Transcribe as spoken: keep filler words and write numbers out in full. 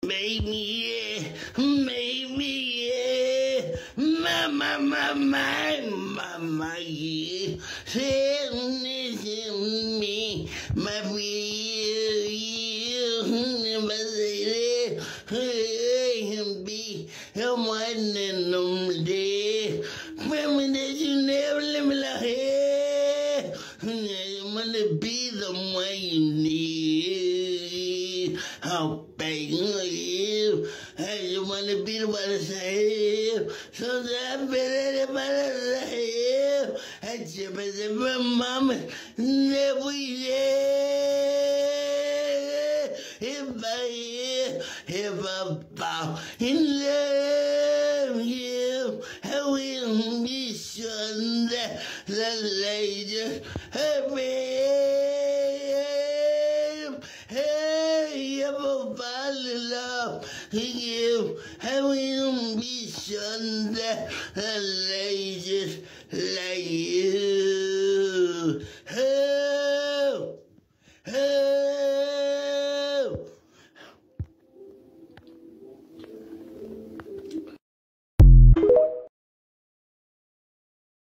baby, yeah, baby, yeah, mama, mama, mama, yeah, listen me, my real, you never say that, him be, him one in them day, remember that you never let me like, hey, I'm gonna be the one you need, how big you, I just wanna be the one to say, so that I better than my life, I just better than my mama, never yeah, if I hear, if I bow in love you, I will be sure that the lady, her babe, hey, if I fall in love with you, I will be sure that the ladies like you. Hey,